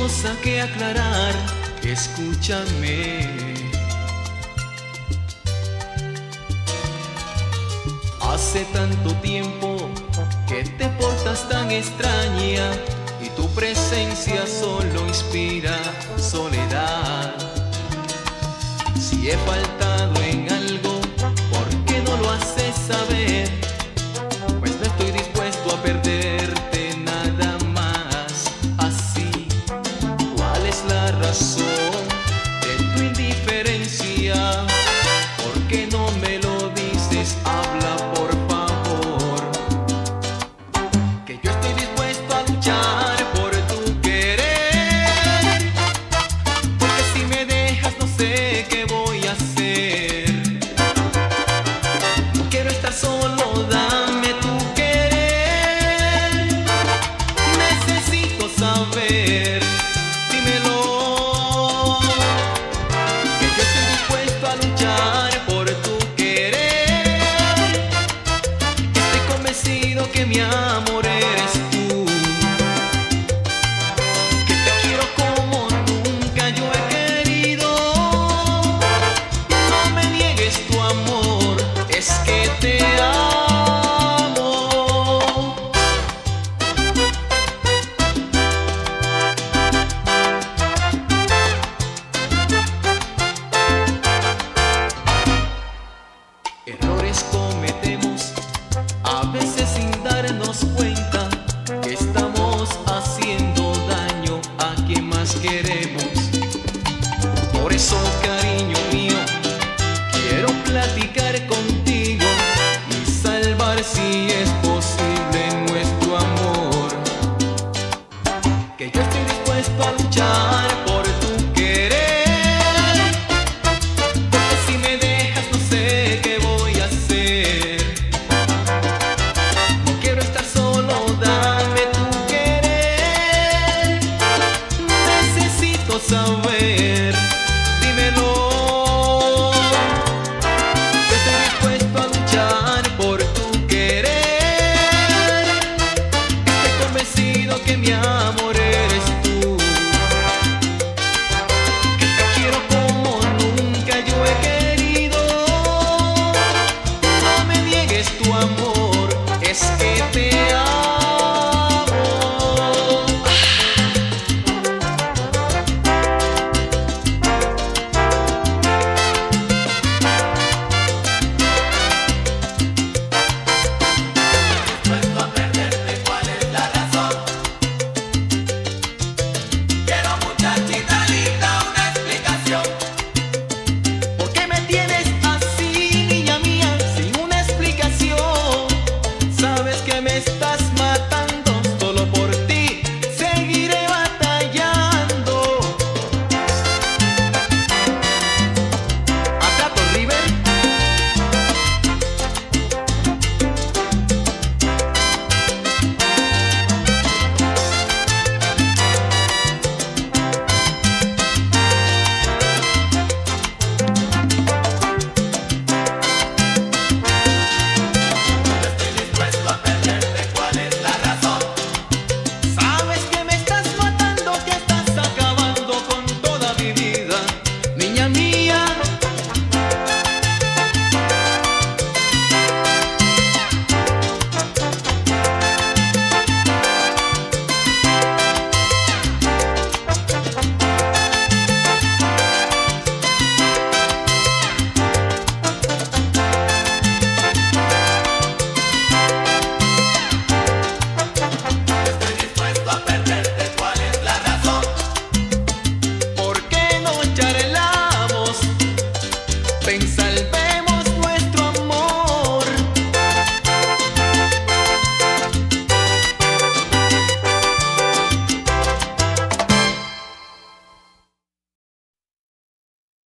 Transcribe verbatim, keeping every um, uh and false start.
cosa que aclarar, escúchame. Hace tanto tiempo que te portas tan extraña y tu presencia solo inspira soledad. Si he faltado en algo, ¿por qué no lo haces saber? Pues no estoy dispuesto a perderte nada más así. ¿Cuál es la razón de tu indiferencia? ¿Por qué no me lo dices? Habla, por favor, que yo estoy dispuesto a luchar por tu querer, porque si me dejas no sé qué voy a hacer. No quiero estar solo, dame tu querer. Necesito saber, dímelo, que yo estoy dispuesto a luchar por tu querer. Estoy convencido que mi amor eres tú, que te quiero como nunca yo he querido. No me niegues tu amor, es que te amo. Errores cometemos a veces sin darnos cuenta que estamos haciendo daño a quien más queremos. Por eso, cariño mío, quiero platicar contigo y salvar, si es posible, nuestro amor. Que yo estoy dispuesto a luchar por tu querer, porque si me dejas no sé qué voy a hacer. No quiero estar solo, dame tu querer. Necesito saber